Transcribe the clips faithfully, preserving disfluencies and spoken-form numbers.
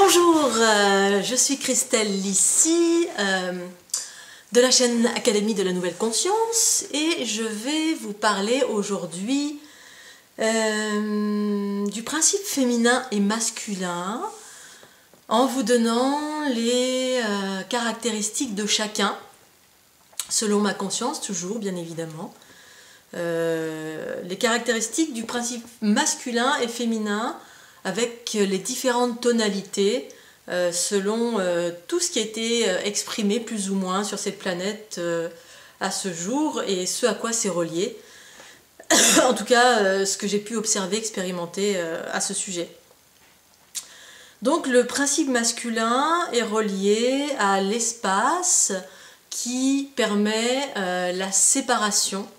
Bonjour, euh, je suis Christelle Lissy euh, de la chaîne Académie de la Nouvelle Conscience et je vais vous parler aujourd'hui euh, du principe féminin et masculin en vous donnant les euh, caractéristiques de chacun, selon ma conscience toujours bien évidemment. Euh, les caractéristiques du principe masculin et féminin avec les différentes tonalités euh, selon euh, tout ce qui a été euh, exprimé plus ou moins sur cette planète euh, à ce jour et ce à quoi c'est relié. En tout cas, euh, ce que j'ai pu observer, expérimenter euh, à ce sujet. Donc le principe masculin est relié à l'espace qui permet euh, la séparation,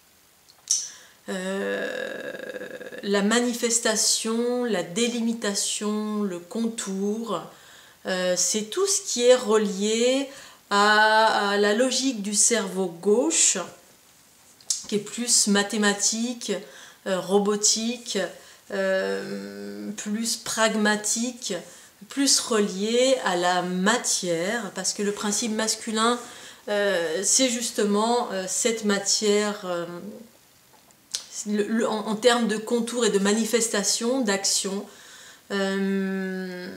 Euh, la manifestation, la délimitation, le contour, euh, c'est tout ce qui est relié à, à la logique du cerveau gauche, qui est plus mathématique, euh, robotique, euh, plus pragmatique, plus relié à la matière, parce que le principe masculin, euh, c'est justement euh, cette matière euh, Le, le, en, en termes de contours et de manifestation, d'action. Euh,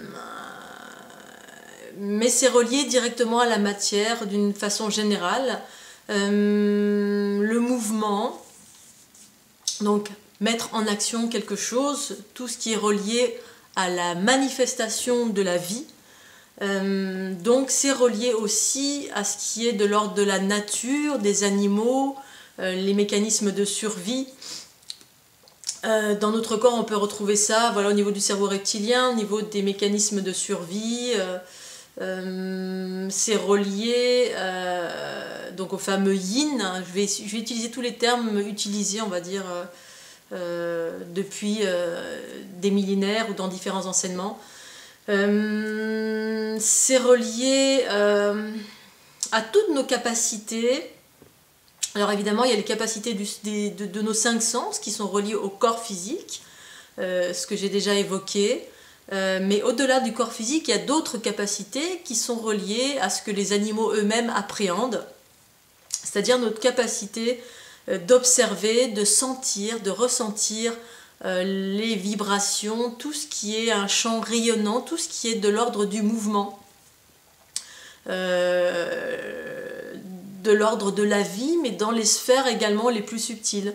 mais c'est relié directement à la matière d'une façon générale. Euh, le mouvement, donc mettre en action quelque chose, tout ce qui est relié à la manifestation de la vie. Euh, donc c'est relié aussi à ce qui est de l'ordre de la nature, des animaux, euh, les mécanismes de survie. Euh, dans notre corps, on peut retrouver ça voilà, au niveau du cerveau reptilien, au niveau des mécanismes de survie. Euh, euh, c'est relié euh, donc au fameux yin. Je vais, je vais utiliser tous les termes utilisés, on va dire, euh, euh, depuis euh, des millénaires ou dans différents enseignements. Euh, c'est relié euh, à toutes nos capacités. Alors évidemment, il y a les capacités du, des, de, de nos cinq sens qui sont reliées au corps physique, euh, ce que j'ai déjà évoqué. Euh, mais au-delà du corps physique, il y a d'autres capacités qui sont reliées à ce que les animaux eux-mêmes appréhendent, c'est-à-dire notre capacité euh, d'observer, de sentir, de ressentir euh, les vibrations, tout ce qui est un champ rayonnant, tout ce qui est de l'ordre du mouvement. Euh, de l'ordre de la vie, mais dans les sphères également les plus subtiles.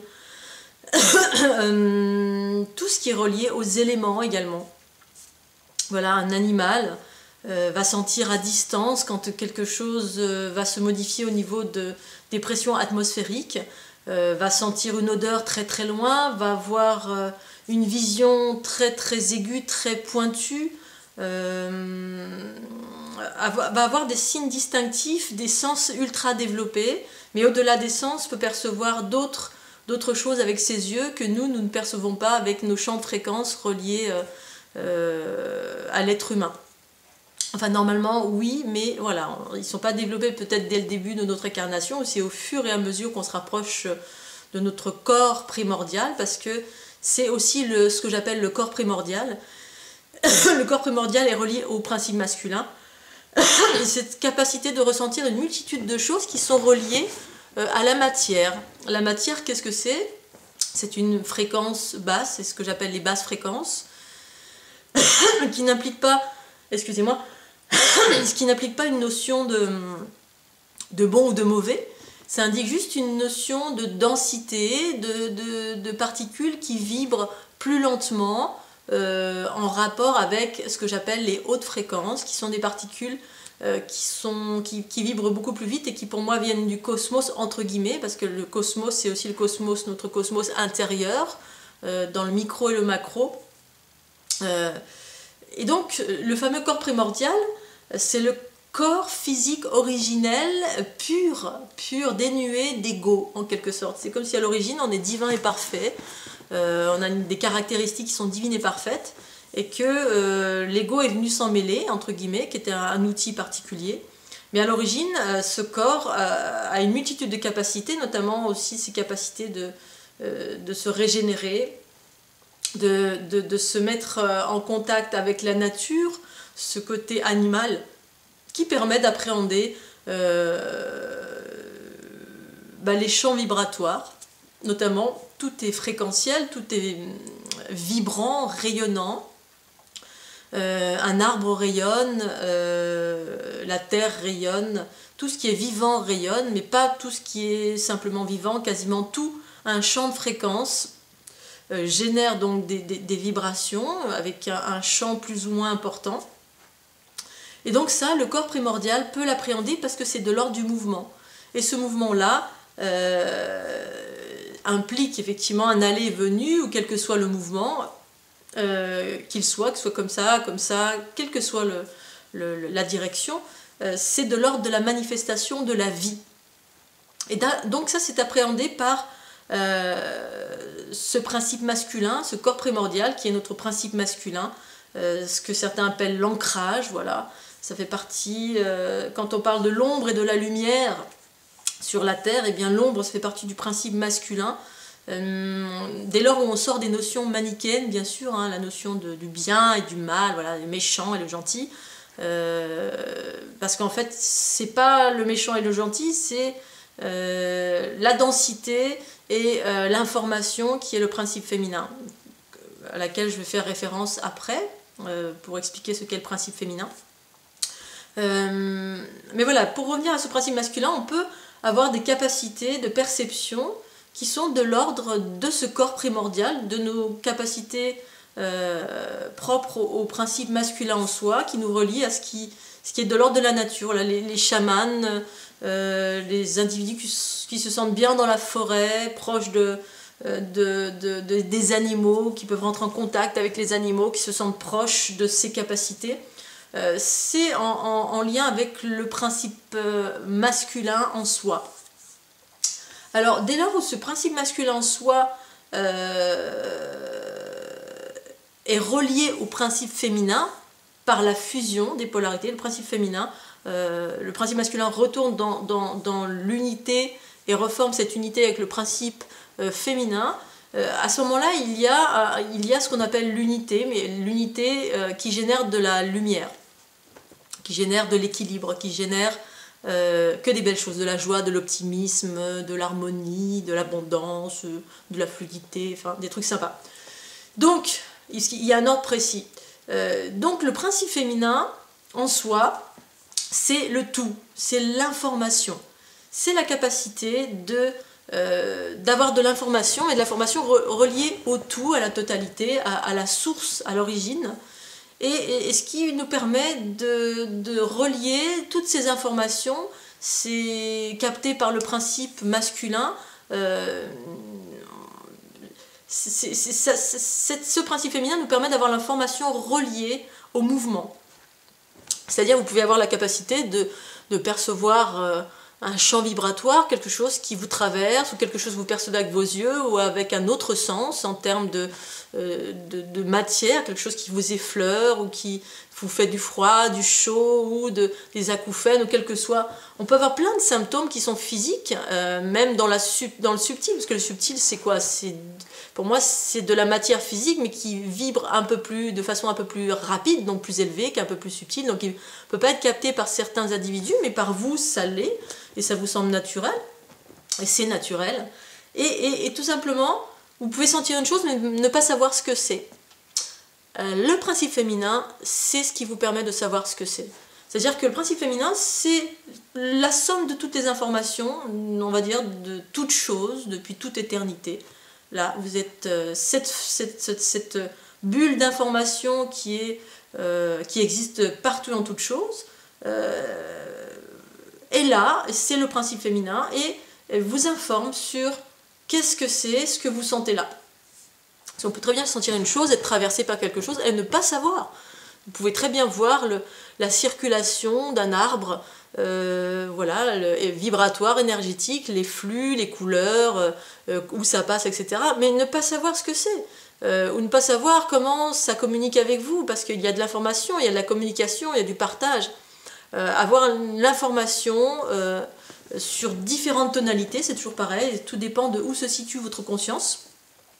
euh, tout ce qui est relié aux éléments également. Voilà, un animal euh, va sentir à distance quand quelque chose euh, va se modifier au niveau de, des pressions atmosphériques, euh, va sentir une odeur très très loin, va avoir euh, une vision très très aiguë, très pointue, euh, va avoir des signes distinctifs, des sens ultra développés, mais au-delà des sens peut percevoir d'autres d'autres choses avec ses yeux que nous, nous ne percevons pas avec nos champs de fréquences reliés euh, euh, à l'être humain. Enfin normalement oui, mais voilà, ils ne sont pas développés peut-être dès le début de notre incarnation, c'est au fur et à mesure qu'on se rapproche de notre corps primordial, parce que c'est aussi le, ce que j'appelle le corps primordial. Le corps primordial est relié au principe masculin. Cette capacité de ressentir une multitude de choses qui sont reliées euh, à la matière. La matière, qu'est-ce que c'est? C'est une fréquence basse, c'est ce que j'appelle les basses fréquences, qui n'implique pas, excusez-moi, ce qui n'implique pas une notion de, de bon ou de mauvais. Ça indique juste une notion de densité, de, de, de particules qui vibrent plus lentement, Euh, en rapport avec ce que j'appelle les hautes fréquences, qui sont des particules euh, qui, sont, qui, qui vibrent beaucoup plus vite et qui pour moi viennent du cosmos entre guillemets, parce que le cosmos c'est aussi le cosmos, notre cosmos intérieur, euh, dans le micro et le macro. Euh, et donc le fameux corps primordial, c'est le corps physique originel, pur, pur, dénué d'ego en quelque sorte. C'est comme si à l'origine on est divin et parfait. Euh, on a des caractéristiques qui sont divines et parfaites, et que euh, l'ego est venu s'en mêler, entre guillemets, qui était un, un outil particulier. Mais à l'origine, euh, ce corps euh, a une multitude de capacités, notamment aussi ses capacités de, euh, de se régénérer, de, de, de se mettre en contact avec la nature, ce côté animal qui permet d'appréhender euh, bah, les champs vibratoires, notamment tout est fréquentiel, tout est vibrant, rayonnant. Euh, un arbre rayonne, euh, la terre rayonne, tout ce qui est vivant rayonne, mais pas tout ce qui est simplement vivant, quasiment tout un champ de fréquence euh, génère donc des, des, des vibrations avec un, un champ plus ou moins important. Et donc ça, le corps primordial peut l'appréhender parce que c'est de l'ordre du mouvement. Et ce mouvement-là euh, implique effectivement un aller et venu, ou quel que soit le mouvement, euh, qu'il soit, que ce soit comme ça, comme ça, quelle que soit le, le, la direction, euh, c'est de l'ordre de la manifestation de la vie. Et donc ça, c'est appréhendé par euh, ce principe masculin, ce corps primordial qui est notre principe masculin, euh, ce que certains appellent l'ancrage, voilà. Ça fait partie, euh, quand on parle de l'ombre et de la lumière sur la Terre, eh bien l'ombre, ça fait partie du principe masculin. Euh, dès lors où on sort des notions manichéennes, bien sûr, hein, la notion de, du bien et du mal, voilà, le méchant et le gentil, euh, parce qu'en fait, c'est pas le méchant et le gentil, c'est euh, la densité et euh, l'information qui est le principe féminin, à laquelle je vais faire référence après, euh, pour expliquer ce qu'est le principe féminin. Euh, mais voilà, pour revenir à ce principe masculin, on peut avoir des capacités de perception qui sont de l'ordre de ce corps primordial, de nos capacités euh, propres au, au principe masculin en soi, qui nous relie à ce qui, ce qui est de l'ordre de la nature. Là, les, les chamans, euh, les individus qui, qui se sentent bien dans la forêt, proches de, de, de, de, des animaux, qui peuvent rentrer en contact avec les animaux, qui se sentent proches de ces capacités. Euh, c'est en, en, en lien avec le principe euh, masculin en soi. Alors, dès lors où ce principe masculin en soi euh, est relié au principe féminin par la fusion des polarités, le principe féminin, euh, le principe masculin retourne dans, dans, dans l'unité et reforme cette unité avec le principe euh, féminin, euh, à ce moment-là, il y a, euh, il y a ce qu'on appelle l'unité, mais l'unité euh, qui génère de la lumière, qui génère de l'équilibre, qui génère euh, que des belles choses, de la joie, de l'optimisme, de l'harmonie, de l'abondance, de la fluidité, enfin des trucs sympas. Donc, il y a un ordre précis. Euh, donc, le principe féminin, en soi, c'est le tout, c'est l'information. C'est la capacité de, euh, d'avoir de l'information, et de l'information re reliée au tout, à la totalité, à, à la source, à l'origine. Et, et ce qui nous permet de, de relier toutes ces informations, c'est capté par le principe masculin. Euh, c'est, c'est, c'est, c'est, ce principe féminin nous permet d'avoir l'information reliée au mouvement. C'est-à-dire vous pouvez avoir la capacité de, de percevoir euh, un champ vibratoire, quelque chose qui vous traverse, ou quelque chose que vous percevez avec vos yeux, ou avec un autre sens en termes de, euh, de, de matière, quelque chose qui vous effleure, ou qui vous fait du froid, du chaud, ou de, des acouphènes, ou quel que soit. On peut avoir plein de symptômes qui sont physiques, euh, même dans, la, dans le subtil, parce que le subtil, c'est quoi? C'est, pour moi, c'est de la matière physique, mais qui vibre un peu plus, de façon un peu plus rapide, donc plus élevée, qu'un peu plus subtile, donc il ne peut pas être capté par certains individus, mais par vous, ça l'est. Et ça vous semble naturel, et c'est naturel, et, et, et tout simplement, vous pouvez sentir une chose, mais ne pas savoir ce que c'est. Euh, le principe féminin, c'est ce qui vous permet de savoir ce que c'est. C'est-à-dire que le principe féminin, c'est la somme de toutes les informations, on va dire, de toutes choses, depuis toute éternité. Là, vous êtes euh, cette, cette, cette, cette bulle d'information qui, est, euh, qui existe partout en toutes choses, euh, et là, c'est le principe féminin et elle vous informe sur qu'est-ce que c'est, ce que vous sentez là. Parce qu'on peut très bien sentir une chose, être traversé par quelque chose et ne pas savoir. Vous pouvez très bien voir le, la circulation d'un arbre, euh, voilà, le, vibratoire, énergétique, les flux, les couleurs, euh, où ça passe, et cetera. Mais ne pas savoir ce que c'est. Euh, ou ne pas savoir comment ça communique avec vous, parce qu'il y a de l'information, il y a de la communication, il y a du partage. Euh, avoir l'information euh, sur différentes tonalités, c'est toujours pareil, tout dépend de où se situe votre conscience.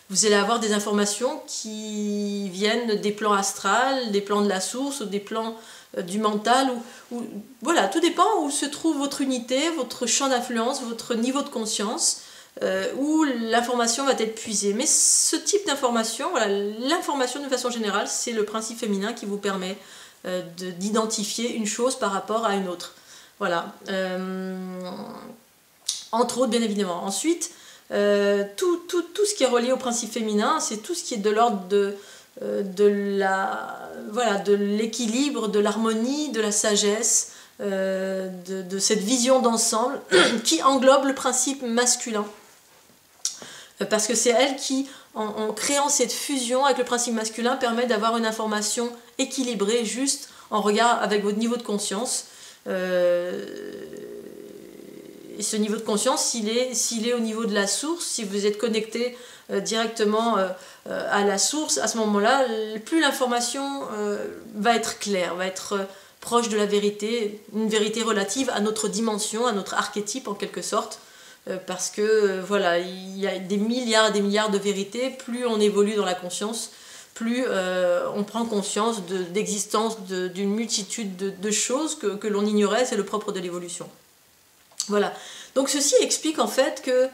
vous allez avoir des informations qui viennent des plans astrales, des plans de la source ou des plans euh, du mental. Ou, ou, voilà, tout dépend où se trouve votre unité, votre champ d'influence, votre niveau de conscience, euh, où l'information va être puisée. Mais ce type d'information, voilà, l'information de façon générale, c'est le principe féminin qui vous permet euh, d'identifier une chose par rapport à une autre. Voilà. Euh, entre autres, bien évidemment. Ensuite, Euh, tout, tout, tout ce qui est relié au principe féminin, c'est tout ce qui est de l'ordre de, euh, de la, voilà, de l'équilibre, de l'harmonie, de la sagesse, euh, de, de cette vision d'ensemble qui englobe le principe masculin. Euh, parce que c'est elle qui, en, en créant cette fusion avec le principe masculin, permet d'avoir une information équilibrée, juste, en regard avec votre niveau de conscience. Euh, Et ce niveau de conscience, s'il est, s'il est au niveau de la source, si vous êtes connecté euh, directement euh, à la source, à ce moment-là, plus l'information euh, va être claire, va être euh, proche de la vérité, une vérité relative à notre dimension, à notre archétype en quelque sorte, euh, parce que euh, voilà, il y a des milliards et des milliards de vérités, plus on évolue dans la conscience, plus euh, on prend conscience de, d'existence de, d'une multitude de, de choses que, que l'on ignorait, c'est le propre de l'évolution. Voilà, donc ceci explique en fait que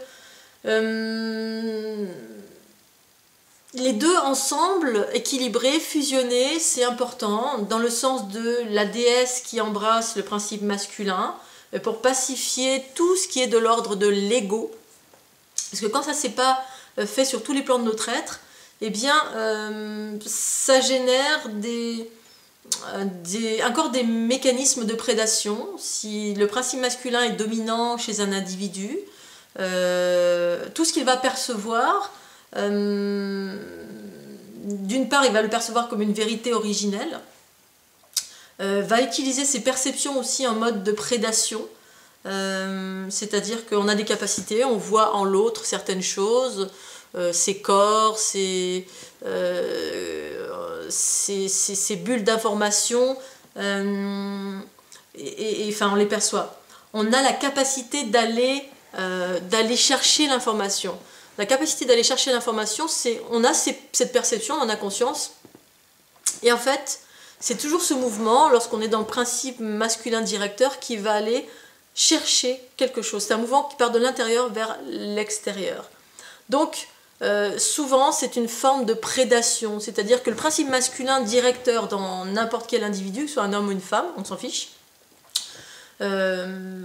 euh, les deux ensemble, équilibrés, fusionnés, c'est important, dans le sens de la déesse qui embrasse le principe masculin, pour pacifier tout ce qui est de l'ordre de l'ego. Parce que quand ça ne s'est pas fait sur tous les plans de notre être, eh bien, euh, ça génère des... Des, encore des mécanismes de prédation. Si le principe masculin est dominant chez un individu, euh, tout ce qu'il va percevoir, euh, d'une part il va le percevoir comme une vérité originelle, euh, va utiliser ses perceptions aussi en mode de prédation, euh, c'est-à-dire qu'on a des capacités, on voit en l'autre certaines choses, euh, ses corps, ses... Euh, Ces, ces, ces bulles d'information, euh, et, et, enfin on les perçoit. On a la capacité d'aller euh, d'aller chercher l'information. La capacité d'aller chercher l'information, c'est on a ces, cette perception, on en a conscience. Et en fait, c'est toujours ce mouvement, lorsqu'on est dans le principe masculin directeur, qui va aller chercher quelque chose. C'est un mouvement qui part de l'intérieur vers l'extérieur. Donc, Euh, souvent c'est une forme de prédation, c'est-à-dire que le principe masculin directeur dans n'importe quel individu, que ce soit un homme ou une femme, on s'en fiche, euh,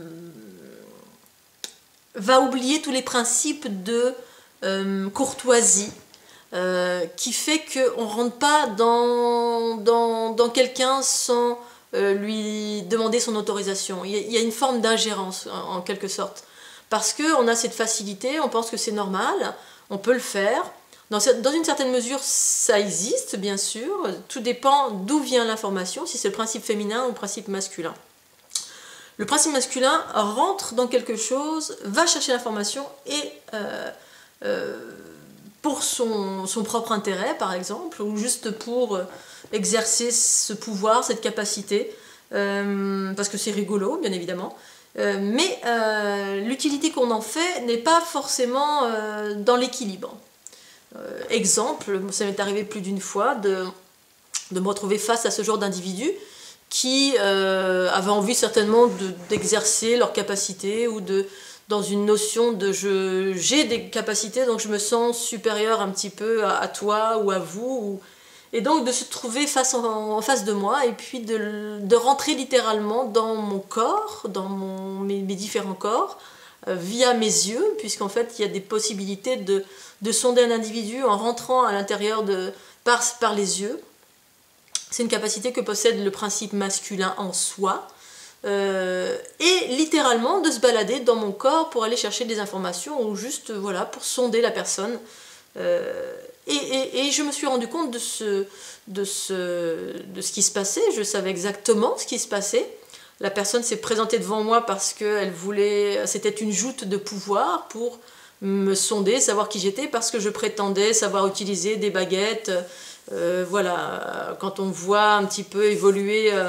va oublier tous les principes de euh, courtoisie, euh, qui fait qu'on ne rentre pas dans, dans, dans quelqu'un sans euh, lui demander son autorisation. Il y a, il y a une forme d'ingérence en, en quelque sorte, parce qu'on a cette facilité, on pense que c'est normal. On peut le faire. Dans, dans une certaine mesure, ça existe, bien sûr. Tout dépend d'où vient l'information, si c'est le principe féminin ou le principe masculin. Le principe masculin rentre dans quelque chose, va chercher l'information et euh, euh, pour son, son propre intérêt, par exemple, ou juste pour exercer ce pouvoir, cette capacité, euh, parce que c'est rigolo, bien évidemment. Euh, mais euh, l'utilité qu'on en fait n'est pas forcément euh, dans l'équilibre. Euh, exemple, ça m'est arrivé plus d'une fois de, de me retrouver face à ce genre d'individus qui euh, avaient envie certainement de, d'exercer leurs capacités ou de, dans une notion de je, j'ai des capacités donc je me sens supérieur un petit peu à, à toi ou à vous. Ou, et donc de se trouver face en, en face de moi et puis de, de rentrer littéralement dans mon corps, dans mon, mes, mes différents corps, euh, via mes yeux, puisqu'en fait il y a des possibilités de, de sonder un individu en rentrant à l'intérieur de par, par les yeux. C'est une capacité que possède le principe masculin en soi. Euh, et littéralement de se balader dans mon corps pour aller chercher des informations ou juste voilà, pour sonder la personne. Euh, Et, et, et je me suis rendu compte de ce, de, ce, de ce qui se passait, je savais exactement ce qui se passait. La personne s'est présentée devant moi parce qu'elle voulait, c'était une joute de pouvoir pour me sonder, savoir qui j'étais, parce que je prétendais savoir utiliser des baguettes. Euh, voilà, quand on voit un petit peu évoluer euh,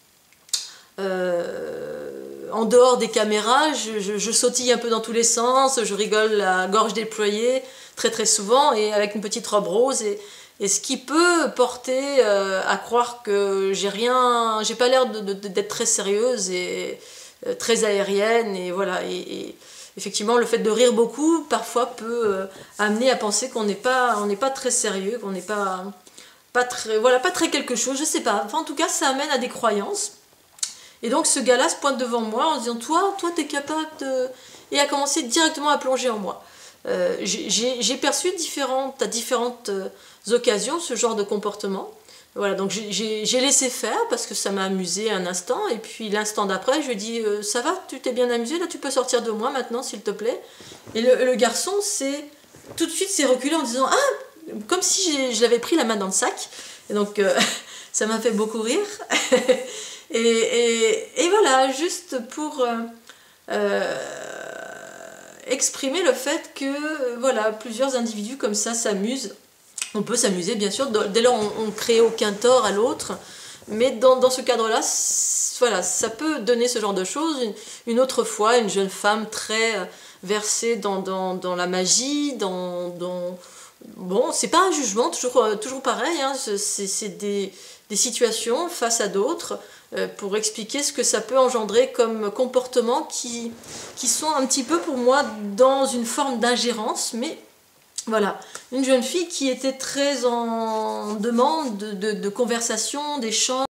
euh, en dehors des caméras, je, je, je sautille un peu dans tous les sens, je rigole la gorge déployée. très très souvent, et avec une petite robe rose, et, et ce qui peut porter euh, à croire que j'ai rien, j'ai pas l'air de, de, d'être très sérieuse et euh, très aérienne, et voilà. Et, et effectivement, le fait de rire beaucoup, parfois, peut euh, amener à penser qu'on n'est pas, on n'est pas très sérieux, qu'on n'est pas, pas très, voilà, pas très quelque chose, je sais pas. Enfin, en tout cas, ça amène à des croyances. Et donc, ce gars-là se pointe devant moi en disant, toi, toi, t'es capable de... Et a commencé directement à plonger en moi. Euh, j'ai perçu différentes, à différentes euh, occasions ce genre de comportement. Voilà, donc j'ai laissé faire parce que ça m'a amusé un instant, et puis l'instant d'après, je lui ai dit euh, ça va, tu t'es bien amusé, là tu peux sortir de moi maintenant, s'il te plaît. Et le, le garçon, c'est tout de suite s'est reculé en disant ah, comme si je l'avais pris la main dans le sac. Et donc euh, ça m'a fait beaucoup rire. et, et, et voilà, juste pour euh, euh, exprimer le fait que voilà, plusieurs individus comme ça s'amusent. On peut s'amuser, bien sûr, dès lors on ne crée aucun tort à l'autre, mais dans, dans ce cadre-là, voilà, ça peut donner ce genre de choses. Une, une autre fois, une jeune femme très versée dans, dans, dans la magie, dans... dans bon, c'est pas un jugement, toujours, toujours pareil, hein, c'est des, des situations face à d'autres euh, pour expliquer ce que ça peut engendrer comme comportement qui, qui sont un petit peu, pour moi, dans une forme d'ingérence, mais... Voilà, une jeune fille qui était très en demande de, de, de conversation, d'échange.